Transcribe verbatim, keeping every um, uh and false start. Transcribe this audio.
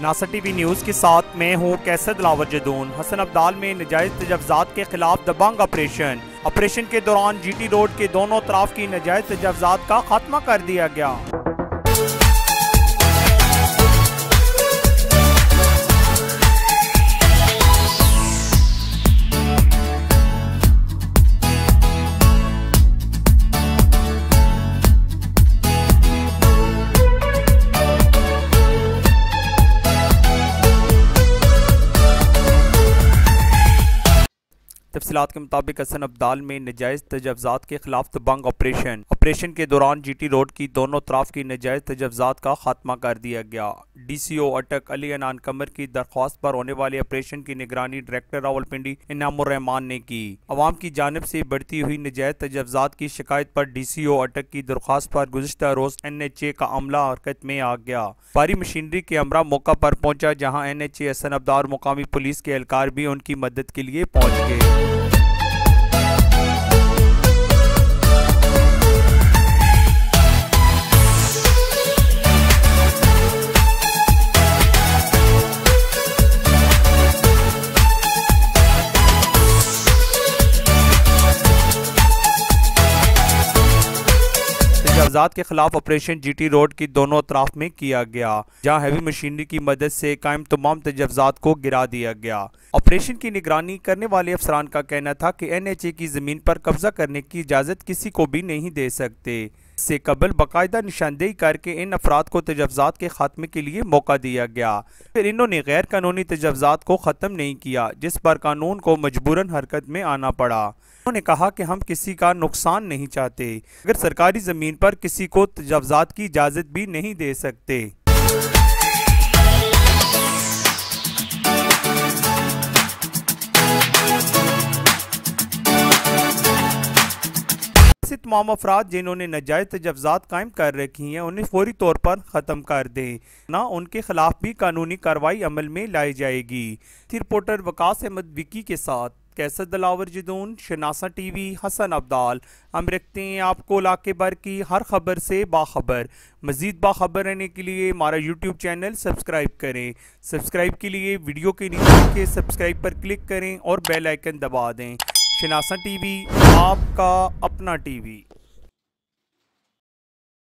शनासा TV news के साथ मैं हूँ कैसर दिलावर जदून। हसन अब्दाल में नाजायज तजव्वुज़ात के खिलाफ दबंग ऑपरेशन ऑपरेशन के दौरान जीटी रोड के दोनों तरफ की नाजायज तजव्वुज़ात का खात्मा कर दिया गया। तफसीलात के मुताबिक हसन अब्दाल में नाजायज़ तजव्वुज़ात के खिलाफ दबंग ऑपरेशन ऑपरेशन के दौरान जीटी रोड की दोनों तरफ की नाजायज़ तजव्वुज़ात का खात्मा कर दिया गया। डी सी ओ अटक अली अनान कमर की दरख्वास्त पर होने वाले ऑपरेशन की निगरानी डायरेक्टर रावलपिंडी इनामुर रहमान ने की। अवाम की जानिब से बढ़ती हुई नाजायज़ तजव्वुज़ात की शिकायत पर डी सी ओ अटक की दरख्वास्त पर गुज़िश्ता रोज एन एच ए का अमला हरकत में आ गया। भारी मशीनरी के अमरा मौका पर पहुंचा, जहां N H A Hasan Abdal मुकामी पुलिस के एहलकार भी उनकी मदद के लिए पहुंच गए। तजव्वुज़ात के खिलाफ ऑपरेशन जीटी रोड की दोनों तरफ में किया गया, जहां हैवी मशीनरी की मदद से कायम तमाम तजव्वुज़ात को गिरा दिया गया। ऑपरेशन की निगरानी करने वाले अफसरान का कहना था कि एन एच ए की जमीन पर कब्जा करने की इजाज़त किसी को भी नहीं दे सकते। इससे कबल बाकायदा निशानदेही करके इन अफराद को तजव्वुज़ात के खात्मे के लिए मौका दिया गया। फिर इन्होंने गैर कानूनी तजव्वुज़ात को ख़त्म नहीं किया, जिस पर कानून को मजबूरन हरकत में आना पड़ा। उन्होंने कहा कि हम किसी का नुकसान नहीं चाहते, अगर सरकारी ज़मीन पर किसी को तजव्वुज़ात की इजाज़त भी नहीं दे सकते। तमाम अफराद जिन्होंने नाजायज़ तजव्वुज़ात कायम कर रखी हैं उन्हें फौरी तौर पर ख़त्म कर दें, ना उनके खिलाफ भी कानूनी कार्रवाई अमल में लाई जाएगी। रिपोर्टर वकास अहमद विकी के साथ कैसर दिलावर जदून, शनासा टीवी, हसन अब्दाल। हम रखते हैं आपको इलाके भर की हर खबर से बाखबर। मज़ीद बाखबर रहने के लिए हमारा यूट्यूब चैनल सब्सक्राइब करें। सब्सक्राइब के लिए वीडियो के नीचे के सब्सक्राइब पर क्लिक करें और बेल आइकन दबा दें। शनासा टीवी, आपका अपना टीवी।